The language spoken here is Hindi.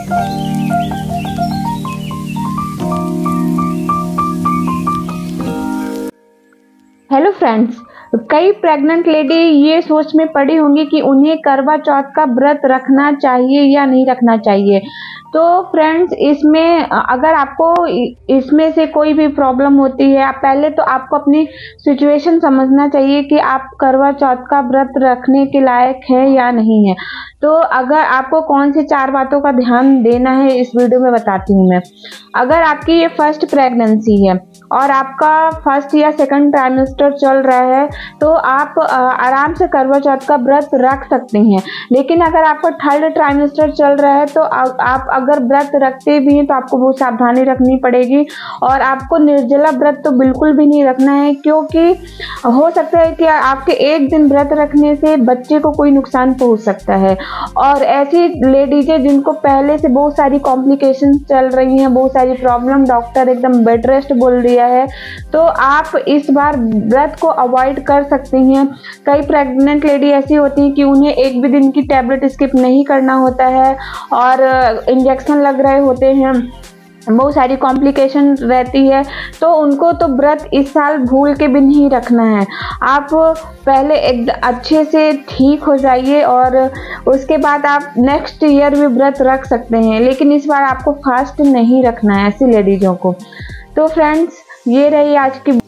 हेलो फ्रेंड्स, कई प्रेग्नेंट लेडी ये सोच में पड़ी होंगी कि उन्हें करवा चौथ का व्रत रखना चाहिए या नहीं रखना चाहिए। तो फ्रेंड्स, इसमें अगर आपको इसमें से कोई भी प्रॉब्लम होती है, पहले तो आपको अपनी सिचुएशन समझना चाहिए कि आप करवा चौथ का व्रत रखने के लायक है या नहीं है। तो अगर आपको कौन सी 4 बातों का ध्यान देना है इस वीडियो में बताती हूँ मैं। अगर आपकी ये फर्स्ट प्रेगनेंसी है और आपका फर्स्ट या सेकंड ट्राइमेस्टर चल रहा है तो आप आराम से करवा चौथ का व्रत रख सकते हैं। लेकिन अगर आपका थर्ड ट्राइमेस्टर चल रहा है तो आप अगर व्रत रखते भी हैं तो आपको बहुत सावधानी रखनी पड़ेगी और आपको निर्जला व्रत तो बिल्कुल भी नहीं रखना है, क्योंकि हो सकता है कि आपके एक दिन व्रत रखने से बच्चे को कोई नुकसान पहुंच सकता है। और ऐसी लेडीज है जिनको पहले से बहुत सारी कॉम्प्लिकेशन चल रही हैं, बहुत सारी प्रॉब्लम, डॉक्टर एकदम बेड रेस्ट बोल दिया है, तो आप इस बार व्रत को अवॉइड कर सकती हैं। कई प्रेग्नेंट लेडी ऐसी होती हैं कि उन्हें एक भी दिन की टैबलेट स्किप नहीं करना होता है और इंजेक्शन लग रहे होते हैं, बहुत सारी कॉम्प्लिकेशन रहती है, तो उनको तो व्रत इस साल भूल के भी नहीं रखना है। आप पहले एक अच्छे से ठीक हो जाइए और उसके बाद आप नेक्स्ट ईयर भी व्रत रख सकते हैं, लेकिन इस बार आपको फास्ट नहीं रखना है ऐसी लेडीज़ों को। तो फ्रेंड्स, ये रही आज की